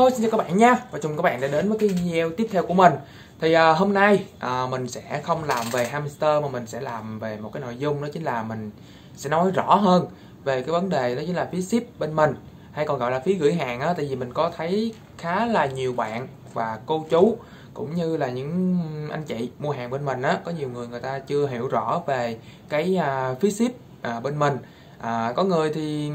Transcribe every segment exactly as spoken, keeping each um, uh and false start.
xin chào các bạn nha, và chào mừng các bạn đã đến với cái video tiếp theo của mình. Thì à, hôm nay à, mình sẽ không làm về hamster mà mình sẽ làm về một cái nội dung, đó chính là mình sẽ nói rõ hơn về cái vấn đề đó chính là phí ship bên mình, hay còn gọi là phí gửi hàng á. Tại vì mình có thấy khá là nhiều bạn và cô chú cũng như là những anh chị mua hàng bên mình á, có nhiều người người ta chưa hiểu rõ về cái à, phí ship à, bên mình. À, có người thì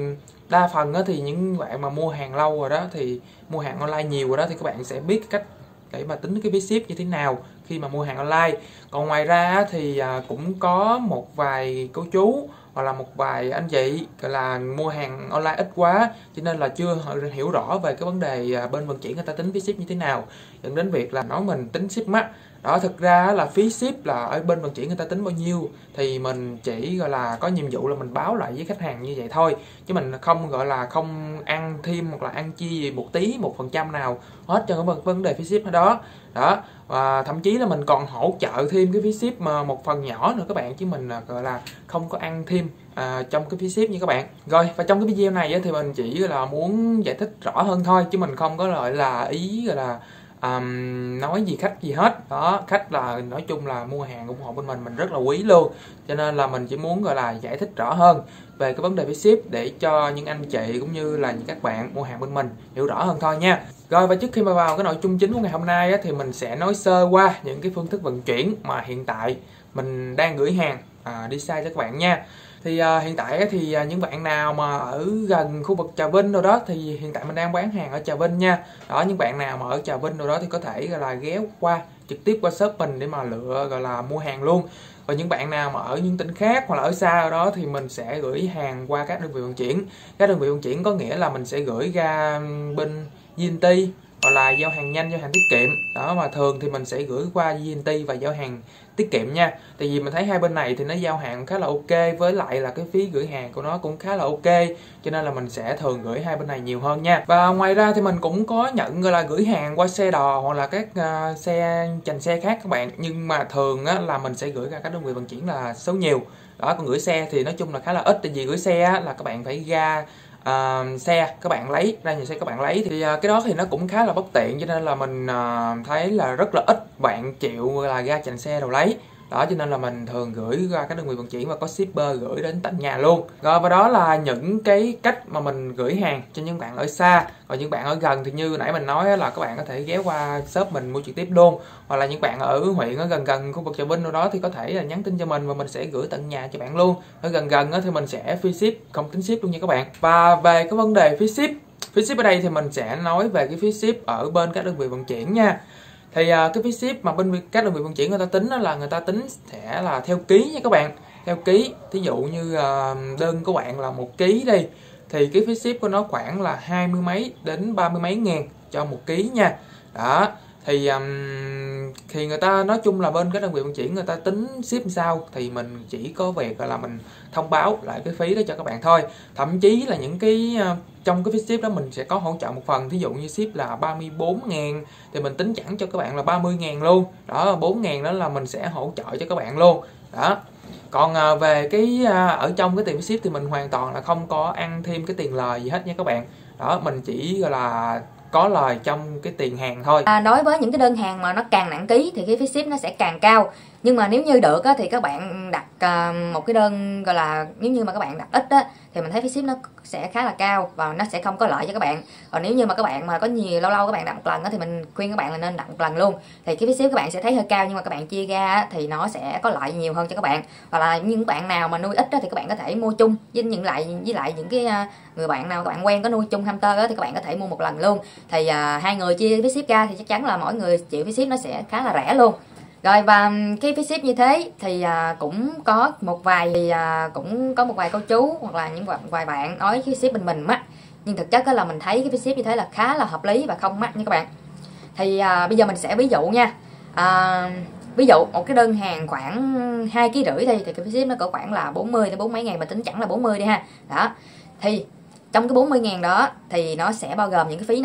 đa phần á, thì những bạn mà mua hàng lâu rồi đó, thì mua hàng online nhiều rồi đó, thì các bạn sẽ biết cách để mà tính cái phí ship như thế nào khi mà mua hàng online. Còn ngoài ra thì à, cũng có một vài cô chú hoặc là một vài anh chị gọi là mua hàng online ít quá, cho nên là chưa hiểu rõ về cái vấn đề à, bên vận chuyển người ta tính phí ship như thế nào, dẫn đến việc là nói mình tính ship mắc. Đó, thực ra là phí ship là ở bên vận chuyển người ta tính bao nhiêu thì mình chỉ gọi là có nhiệm vụ là mình báo lại với khách hàng như vậy thôi, chứ mình không gọi là không ăn thêm hoặc là ăn chia gì một tí một phần trăm nào hết cho cái vấn đề phí ship đó. Đó, và thậm chí là mình còn hỗ trợ thêm cái phí ship mà một phần nhỏ nữa các bạn, chứ mình gọi là không có ăn thêm à, trong cái phí ship như các bạn. Rồi, và trong cái video này thì mình chỉ là muốn giải thích rõ hơn thôi, chứ mình không có gọi là ý gọi là Um, nói gì khách gì hết. Đó, khách là nói chung là mua hàng ủng hộ bên mình mình rất là quý luôn, cho nên là mình chỉ muốn gọi là giải thích rõ hơn về cái vấn đề phí ship để cho những anh chị cũng như là những các bạn mua hàng bên mình hiểu rõ hơn thôi nha. Rồi, và trước khi mà vào cái nội dung chính của ngày hôm nay á, thì mình sẽ nói sơ qua những cái phương thức vận chuyển mà hiện tại mình đang gửi hàng à, đi xa cho các bạn nha. Thì à, hiện tại thì à, những bạn nào mà ở gần khu vực Trà Vinh rồi đó, thì hiện tại mình đang bán hàng ở Trà Vinh nha. Đó, những bạn nào mà ở Trà Vinh rồi đó thì có thể gọi là ghé qua trực tiếp qua shop mình để mà lựa gọi là mua hàng luôn. Và những bạn nào mà ở những tỉnh khác hoặc là ở xa ở đó thì mình sẽ gửi hàng qua các đơn vị vận chuyển. Các đơn vị vận chuyển có nghĩa là mình sẽ gửi ra bên vê en tê hoặc là giao hàng nhanh, giao hàng tiết kiệm. Đó, mà thường thì mình sẽ gửi qua vê en tê và giao hàng tiết kiệm nha. Tại vì mình thấy hai bên này thì nó giao hàng khá là ok, với lại là cái phí gửi hàng của nó cũng khá là ok, cho nên là mình sẽ thường gửi hai bên này nhiều hơn nha. Và ngoài ra thì mình cũng có nhận gọi là gửi hàng qua xe đò hoặc là các uh, xe chành xe khác các bạn, nhưng mà thường á, là mình sẽ gửi ra các đơn vị vận chuyển là số nhiều. Đó, còn gửi xe thì nói chung là khá là ít, tại vì gửi xe á, là các bạn phải ra Uh, xe các bạn lấy ra nhà xe các bạn lấy, thì uh, cái đó thì nó cũng khá là bất tiện, cho nên là mình uh, thấy là rất là ít bạn chịu là ra chành xe đâu lấy. Đó, cho nên là mình thường gửi ra các đơn vị vận chuyển và có shipper gửi đến tận nhà luôn. Rồi, và đó là những cái cách mà mình gửi hàng cho những bạn ở xa. Còn những bạn ở gần thì như nãy mình nói là các bạn có thể ghé qua shop mình mua trực tiếp luôn, hoặc là những bạn ở huyện ở gần gần khu vực Trà Vinh đâu đó thì có thể là nhắn tin cho mình và mình sẽ gửi tận nhà cho bạn luôn. Ở gần gần thì mình sẽ free ship, không tính ship luôn nha các bạn. Và về cái vấn đề phí ship, phí ship ở đây thì mình sẽ nói về cái phí ship ở bên các đơn vị vận chuyển nha. Thì uh, cái phí ship mà bên các đơn vị vận chuyển người ta tính đó là người ta tính sẽ là theo ký nha các bạn, theo ký. Thí dụ như uh, đơn của bạn là một ký đi, thì cái phí ship của nó khoảng là hai mươi mấy đến ba mươi mấy ngàn cho một ký nha. Đó, thì um, thì người ta nói chung là bên các đơn vị vận chuyển người ta tính ship sao thì mình chỉ có việc là mình thông báo lại cái phí đó cho các bạn thôi. Thậm chí là những cái uh, trong cái phí ship đó mình sẽ có hỗ trợ một phần, thí dụ như ship là ba mươi bốn ngàn thì mình tính chẳng cho các bạn là ba mươi ngàn luôn. Đó, bốn ngàn đó là mình sẽ hỗ trợ cho các bạn luôn. Đó. Còn à, về cái à, ở trong cái tiền phí ship thì mình hoàn toàn là không có ăn thêm cái tiền lời gì hết nha các bạn. Đó, mình chỉ gọi là có lời trong cái tiền hàng thôi. À, đối với những cái đơn hàng mà nó càng nặng ký thì cái phí ship nó sẽ càng cao. Nhưng mà nếu như được á, thì các bạn đặt uh, một cái đơn gọi là nếu như mà các bạn đặt ít á, thì mình thấy phí ship nó sẽ khá là cao và nó sẽ không có lợi cho các bạn. Còn nếu như mà các bạn mà có nhiều lâu lâu các bạn đặt một lần á, thì mình khuyên các bạn là nên đặt một lần luôn. Thì cái phí ship các bạn sẽ thấy hơi cao, nhưng mà các bạn chia ra á, thì nó sẽ có lợi nhiều hơn cho các bạn. Hoặc là những bạn nào mà nuôi ít á, thì các bạn có thể mua chung với những lại với lại những cái uh, người bạn nào các bạn quen có nuôi chung hamster á, thì các bạn có thể mua một lần luôn. Thì uh, hai người chia phí ship ra thì chắc chắn là mỗi người chịu phí ship nó sẽ khá là rẻ luôn. Rồi, và cái phí ship như thế thì à, cũng có một vài thì à, cũng có một vài cô chú hoặc là những vài bạn nói cái ship bên mình mắc, nhưng thực chất là mình thấy cái phí ship như thế là khá là hợp lý và không mắc nha các bạn. Thì à, bây giờ mình sẽ ví dụ nha. À, ví dụ một cái đơn hàng khoảng hai ký rưỡi thì thì cái phí ship nó cỡ khoảng là bốn mươi đến bốn mấy ngàn, mà tính chẳng là bốn mươi đi ha. Đó. Thì trong cái bốn mươi ngàn đó thì nó sẽ bao gồm những cái phí nào?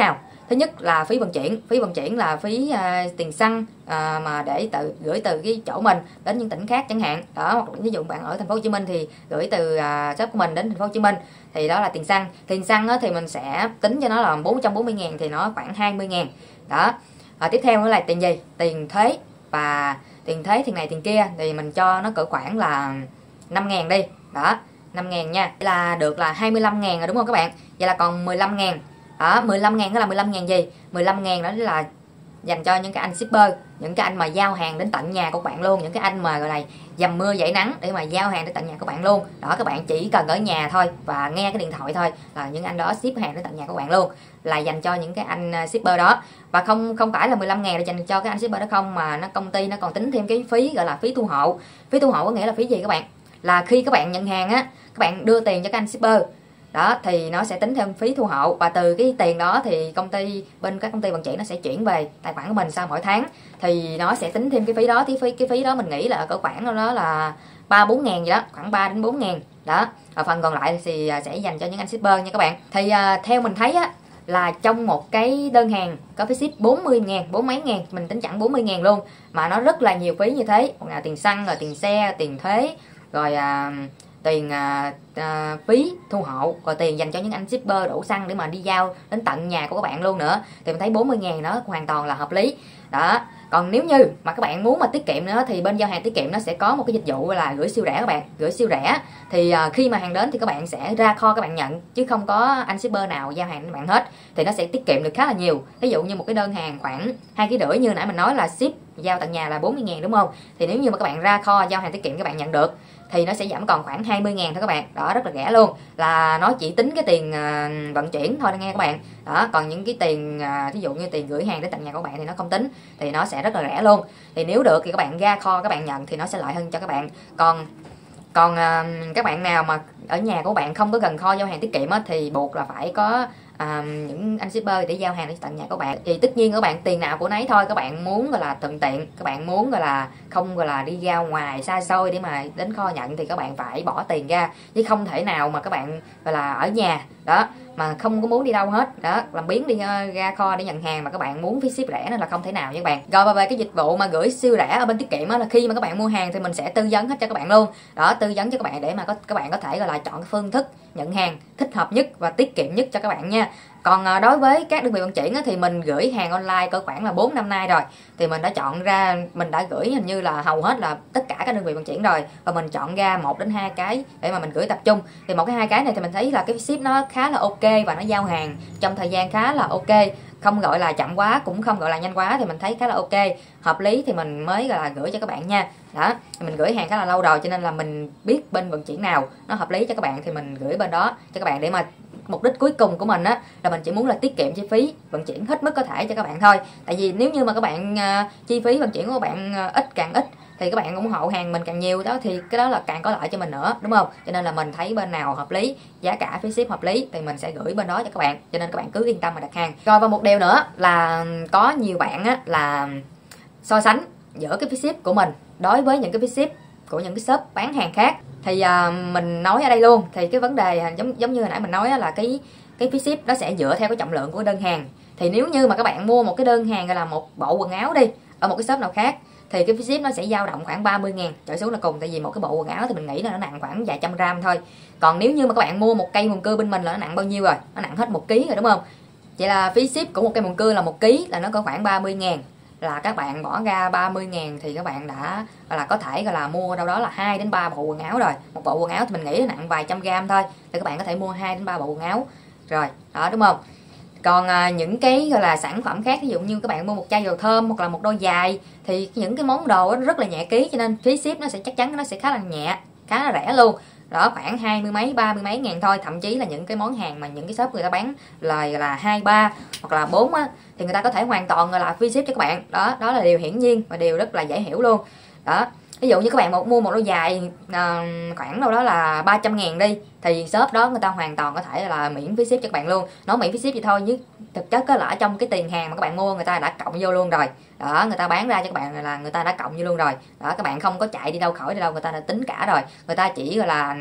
Thứ nhất là phí vận chuyển, phí vận chuyển là phí uh, tiền xăng uh, mà để tự gửi từ cái chỗ mình đến những tỉnh khác chẳng hạn. Đó, hoặc ví dụ bạn ở thành phố Hồ Chí Minh thì gửi từ uh, shop của mình đến thành phố Hồ Chí Minh thì đó là tiền xăng. Tiền xăng á, thì mình sẽ tính cho nó là bốn trăm bốn mươi ngàn thì nó khoảng hai mươi ngàn. Đó. À, tiếp theo nữa là tiền gì? Tiền thuế, và tiền thuế tiền này tiền kia thì mình cho nó cỡ khoảng là năm ngàn đi. Đó, năm ngàn nha. Là được là hai mươi lăm ngàn rồi đúng không các bạn? Vậy là còn mười lăm ngàn. Đó, mười lăm ngàn đó là mười lăm ngàn gì? mười lăm ngàn đó là dành cho những cái anh shipper, những cái anh mà giao hàng đến tận nhà của bạn luôn, những cái anh mà gọi là dầm mưa dãi nắng để mà giao hàng đến tận nhà của bạn luôn. Đó, các bạn chỉ cần ở nhà thôi và nghe cái điện thoại thôi là những anh đó ship hàng đến tận nhà của bạn luôn, là dành cho những cái anh shipper đó. Và không không phải là mười lăm ngàn để dành cho cái anh shipper đó không, mà nó công ty nó còn tính thêm cái phí gọi là phí thu hộ. Phí thu hộ có nghĩa là phí gì các bạn? Là khi các bạn nhận hàng á, các bạn đưa tiền cho các anh shipper đó thì nó sẽ tính thêm phí thu hộ, và từ cái tiền đó thì công ty bên các công ty vận chuyển nó sẽ chuyển về tài khoản của mình sau mỗi tháng, thì nó sẽ tính thêm cái phí đó. Cái phí cái phí đó mình nghĩ là cỡ khoảng đó là ba bốn ngàn gì đó, khoảng ba đến bốn ngàn đó. Và phần còn lại thì sẽ dành cho những anh shipper nha các bạn. Thì uh, theo mình thấy á, là trong một cái đơn hàng có phí ship bốn mươi ngàn, bốn mấy ngàn, mình tính chẳng bốn mươi ngàn luôn, mà nó rất là nhiều phí như thế, là tiền xăng, rồi tiền xe, tiền thuế, rồi uh, tiền à, à, phí thu hộ, rồi tiền dành cho những anh shipper đổ xăng để mà đi giao đến tận nhà của các bạn luôn nữa, thì mình thấy bốn mươi ngàn nó hoàn toàn là hợp lý đó. Còn nếu như mà các bạn muốn mà tiết kiệm nữa thì bên giao hàng tiết kiệm nó sẽ có một cái dịch vụ là gửi siêu rẻ các bạn. Gửi siêu rẻ thì à, khi mà hàng đến thì các bạn sẽ ra kho các bạn nhận, chứ không có anh shipper nào giao hàng đến bạn hết, thì nó sẽ tiết kiệm được khá là nhiều. Ví dụ như một cái đơn hàng khoảng hai ký rưỡi như nãy mình nói là ship giao tận nhà là bốn mươi ngàn đúng không, thì nếu như mà các bạn ra kho giao hàng tiết kiệm các bạn nhận được thì nó sẽ giảm còn khoảng hai mươi ngàn thôi các bạn. Đó, rất là rẻ luôn, là nó chỉ tính cái tiền uh, vận chuyển thôi nghe các bạn. Đó, còn những cái tiền uh, ví dụ như tiền gửi hàng đến tận nhà của bạn thì nó không tính, thì nó sẽ rất là rẻ luôn. Thì nếu được thì các bạn ra kho các bạn nhận thì nó sẽ lợi hơn cho các bạn. Còn còn uh, các bạn nào mà ở nhà của bạn không có gần kho giao hàng tiết kiệm á, thì buộc là phải có À, những anh shipper để giao hàng đến tận nhà của bạn. Thì tất nhiên các bạn tiền nào của nấy thôi, các bạn muốn gọi là thuận tiện, các bạn muốn gọi là không gọi là đi ra ngoài xa xôi để mà đến kho nhận thì các bạn phải bỏ tiền ra, chứ không thể nào mà các bạn gọi là ở nhà đó mà không có muốn đi đâu hết đó, làm biến đi uh, ra kho để nhận hàng mà các bạn muốn phí ship rẻ nên là không thể nào nha các bạn. Rồi và về cái dịch vụ mà gửi siêu rẻ ở bên tiết kiệm á, là khi mà các bạn mua hàng thì mình sẽ tư vấn hết cho các bạn luôn đó, tư vấn cho các bạn để mà có các bạn có thể gọi là chọn cái phương thức nhận hàng thích hợp nhất và tiết kiệm nhất cho các bạn nha. Còn à, đối với các đơn vị vận chuyển á, thì mình gửi hàng online cỡ khoảng là bốn năm nay rồi, thì mình đã chọn ra, mình đã gửi hình như là hầu hết là tất cả các đơn vị vận chuyển rồi, và mình chọn ra một đến hai cái để mà mình gửi tập trung. Thì một cái hai cái này thì mình thấy là cái ship nó khá là ok và nó giao hàng trong thời gian khá là ok, không gọi là chậm quá cũng không gọi là nhanh quá, thì mình thấy khá là ok, hợp lý thì mình mới gọi là gửi cho các bạn nha. Đó, mình gửi hàng khá là lâu rồi cho nên là mình biết bên vận chuyển nào nó hợp lý cho các bạn thì mình gửi bên đó cho các bạn, để mà mục đích cuối cùng của mình á là mình chỉ muốn là tiết kiệm chi phí vận chuyển hết mức có thể cho các bạn thôi. Tại vì nếu như mà các bạn uh, chi phí vận chuyển của các bạn uh, ít càng ít thì các bạn ủng hộ hàng mình càng nhiều đó, thì cái đó là càng có lợi cho mình nữa, đúng không? Cho nên là mình thấy bên nào hợp lý, giá cả phí ship hợp lý thì mình sẽ gửi bên đó cho các bạn, cho nên các bạn cứ yên tâm mà đặt hàng. Rồi và một điều nữa là có nhiều bạn á là so sánh giữa cái phí ship của mình đối với những cái phí ship của những cái shop bán hàng khác. Thì à, mình nói ở đây luôn, thì cái vấn đề giống giống như hồi nãy mình nói là cái cái phí ship nó sẽ dựa theo cái trọng lượng của đơn hàng. Thì nếu như mà các bạn mua một cái đơn hàng gọi là một bộ quần áo đi ở một cái shop nào khác thì cái phí ship nó sẽ dao động khoảng ba mươi ngàn trở xuống là cùng. Tại vì một cái bộ quần áo thì mình nghĩ là nó nặng khoảng vài trăm gram thôi. Còn nếu như mà các bạn mua một cây mùn cưa bên mình là nó nặng bao nhiêu rồi? Nó nặng hết một ký rồi đúng không? Vậy là phí ship của một cây mùn cưa là một ký là nó có khoảng ba mươi ngàn, là các bạn bỏ ra ba mươi ngàn thì các bạn đã là có thể gọi là mua đâu đó là hai đến ba bộ quần áo rồi. Một bộ quần áo thì mình nghĩ nặng vài trăm gram thôi, thì các bạn có thể mua hai đến ba bộ quần áo rồi đó, đúng không? Còn à, những cái gọi là sản phẩm khác, ví dụ như các bạn mua một chai dầu thơm hoặc là một đôi giày, thì những cái món đồ nó rất là nhẹ ký, cho nên phí ship nó sẽ chắc chắn nó sẽ khá là nhẹ, khá là rẻ luôn đó, khoảng hai mươi mấy ba mươi mấy ngàn thôi. Thậm chí là những cái món hàng mà những cái shop người ta bán là là hai ba hoặc là bốn á, thì người ta có thể hoàn toàn là free ship cho các bạn đó. Đó là điều hiển nhiên và điều rất là dễ hiểu luôn đó. Ví dụ như các bạn một mua một đôi giày à, khoảng đâu đó là ba trăm ngàn đi, thì shop đó người ta hoàn toàn có thể là miễn phí ship cho các bạn luôn. Nói miễn phí ship thì thôi, nhưng thực chất là ở trong cái tiền hàng mà các bạn mua người ta đã cộng vô luôn rồi đó, người ta bán ra cho các bạn là người ta đã cộng vô luôn rồi đó. Các bạn không có chạy đi đâu khỏi đi đâu, người ta đã tính cả rồi, người ta chỉ gọi là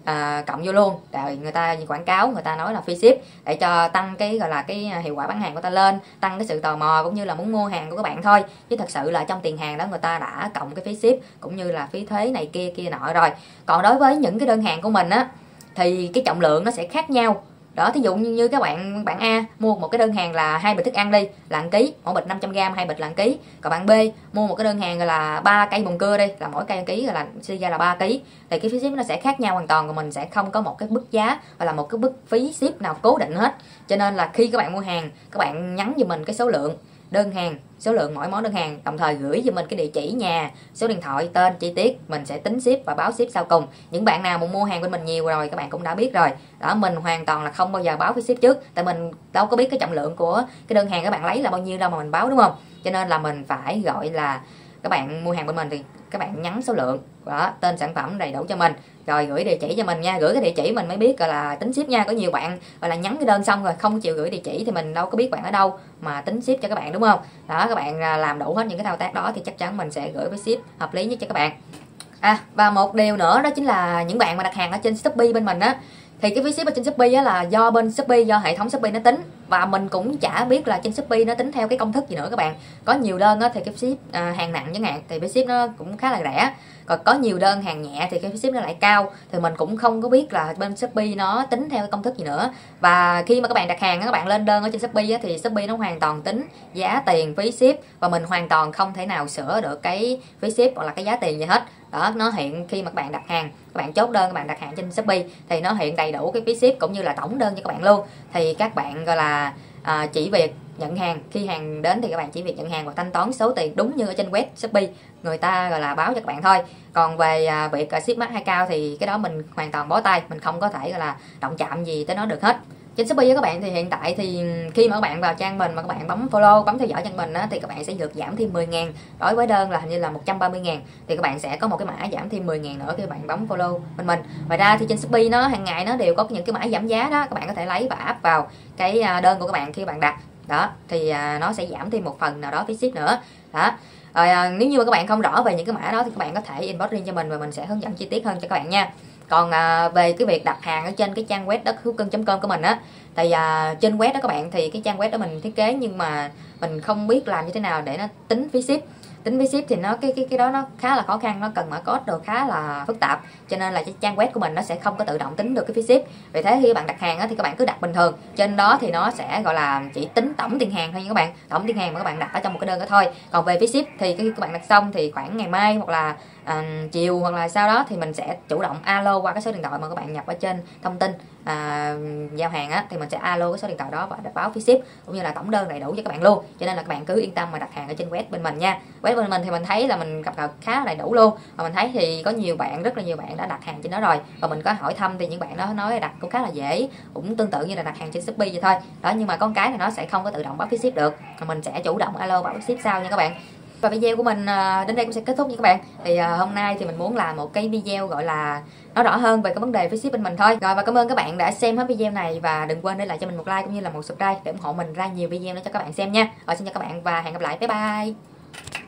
à, cộng vô luôn, rồi người ta quảng cáo, người ta nói là free ship để cho tăng cái gọi là cái hiệu quả bán hàng của ta lên, tăng cái sự tò mò cũng như là muốn mua hàng của các bạn thôi, chứ thật sự là trong tiền hàng đó người ta đã cộng cái phí ship cũng như là phí thuế này kia kia nọ rồi. Còn đối với những cái đơn hàng của mình á thì cái trọng lượng nó sẽ khác nhau. Đó, thí dụ như, như các bạn bạn A mua một cái đơn hàng là hai bịch thức ăn đi là một ký, mỗi bịch năm trăm gam, hai bịch là một ký. Còn bạn B mua một cái đơn hàng là ba cây mùng cưa đi, là mỗi cây một ký là suy ra là ba ký. Thì cái phí ship nó sẽ khác nhau hoàn toàn, còn mình sẽ không có một cái mức giá hoặc là một cái mức phí ship nào cố định hết. Cho nên là khi các bạn mua hàng, các bạn nhắn giùm mình cái số lượng đơn hàng, số lượng mỗi món đơn hàng, đồng thời gửi cho mình cái địa chỉ nhà, số điện thoại, tên chi tiết, mình sẽ tính ship và báo ship sau cùng. Những bạn nào mà mua hàng bên mình nhiều rồi các bạn cũng đã biết rồi đó, mình hoàn toàn là không bao giờ báo phí ship trước, tại mình đâu có biết cái trọng lượng của cái đơn hàng các bạn lấy là bao nhiêu đâu mà mình báo, đúng không? Cho nên là mình phải gọi là các bạn mua hàng bên mình thì các bạn nhắn số lượng đó, tên sản phẩm đầy đủ cho mình, rồi gửi địa chỉ cho mình nha. Gửi cái địa chỉ mình mới biết gọi là tính ship nha. Có nhiều bạn gọi là nhắn cái đơn xong rồi không chịu gửi địa chỉ thì mình đâu có biết bạn ở đâu mà tính ship cho các bạn, đúng không? Đó, các bạn làm đủ hết những cái thao tác đó thì chắc chắn mình sẽ gửi với ship hợp lý nhất cho các bạn. À, và một điều nữa đó chính là những bạn mà đặt hàng ở trên Shopee bên mình á, thì cái phí ship ở trên Shopee á là do bên Shopee, do hệ thống Shopee nó tính, và mình cũng chả biết là trên Shopee nó tính theo cái công thức gì nữa các bạn. Có nhiều đơn á thì cái ship à, hàng nặng chẳng hạn thì phí ship nó cũng khá là rẻ, còn có nhiều đơn hàng nhẹ thì cái phí ship nó lại cao, thì mình cũng không có biết là bên Shopee nó tính theo cái công thức gì nữa. Và khi mà các bạn đặt hàng các bạn lên đơn ở trên Shopee á, thì Shopee nó hoàn toàn tính giá tiền phí ship, và mình hoàn toàn không thể nào sửa được cái phí ship hoặc là cái giá tiền gì hết. Đó, nó hiện khi mà các bạn đặt hàng, các bạn chốt đơn, các bạn đặt hàng trên Shopee thì nó hiện đầy đủ cái phí ship cũng như là tổng đơn cho các bạn luôn. Thì các bạn gọi là à, chỉ việc nhận hàng, khi hàng đến thì các bạn chỉ việc nhận hàng và thanh toán số tiền đúng như ở trên web Shopee người ta gọi là báo cho các bạn thôi. Còn về à, việc à, ship mắc hay cao thì cái đó mình hoàn toàn bó tay, mình không có thể gọi là động chạm gì tới nó được hết. Trên Shopee với các bạn thì hiện tại thì khi mà các bạn vào trang mình mà các bạn bấm follow, bấm theo dõi trang mình á, thì các bạn sẽ được giảm thêm mười ngàn. Đối với đơn là hình như là một trăm ba mươi ngàn thì các bạn sẽ có một cái mã giảm thêm mười ngàn nữa khi các bạn bấm follow bên mình. Ngoài ra thì trên Shopee nó hàng ngày nó đều có những cái mã giảm giá đó, các bạn có thể lấy và áp vào cái đơn của các bạn khi bạn đặt. Đó, thì nó sẽ giảm thêm một phần nào đó phí ship nữa. Đó. Rồi à, nếu như mà các bạn không rõ về những cái mã đó thì các bạn có thể inbox riêng cho mình và mình sẽ hướng dẫn chi tiết hơn cho các bạn nha. Còn à, về cái việc đặt hàng ở trên cái trang web đất thú cưng chấm com của mình á, thì à, trên web đó các bạn, thì cái trang web đó mình thiết kế nhưng mà mình không biết làm như thế nào để nó tính phí ship. Tính phí ship thì nó cái cái cái đó nó khá là khó khăn, nó cần mã code đồ khá là phức tạp, cho nên là cái trang web của mình nó sẽ không có tự động tính được cái phí ship. Vì thế khi các bạn đặt hàng á, thì các bạn cứ đặt bình thường, trên đó thì nó sẽ gọi là chỉ tính tổng tiền hàng thôi nha các bạn, tổng tiền hàng mà các bạn đặt ở trong một cái đơn đó thôi. Còn về phí ship thì khi các bạn đặt xong thì khoảng ngày mai hoặc là à, chiều hoặc là sau đó thì mình sẽ chủ động alo qua cái số điện thoại mà các bạn nhập ở trên thông tin à, giao hàng á, thì mình sẽ alo cái số điện thoại đó và báo phí ship cũng như là tổng đơn đầy đủ cho các bạn luôn. Cho nên là các bạn cứ yên tâm mà đặt hàng ở trên web bên mình nha. Web bên mình thì mình thấy là mình cập nhật khá đầy đủ luôn, và mình thấy thì có nhiều bạn, rất là nhiều bạn đã đặt hàng trên đó rồi, và mình có hỏi thăm thì những bạn đó nói đặt cũng khá là dễ, cũng tương tự như là đặt hàng trên Shopee vậy thôi đó. Nhưng mà con cái này nó sẽ không có tự động báo phí ship được, mà mình sẽ chủ động alo báo phí ship sau nha các bạn. Và video của mình đến đây cũng sẽ kết thúc nha các bạn. Thì hôm nay thì mình muốn làm một cái video gọi là nói rõ hơn về cái vấn đề phí ship bên mình thôi. Rồi, và cảm ơn các bạn đã xem hết video này, và đừng quên để lại cho mình một like cũng như là một subscribe để ủng hộ mình ra nhiều video nữa cho các bạn xem nha. Rồi, xin chào các bạn và hẹn gặp lại, bye bye.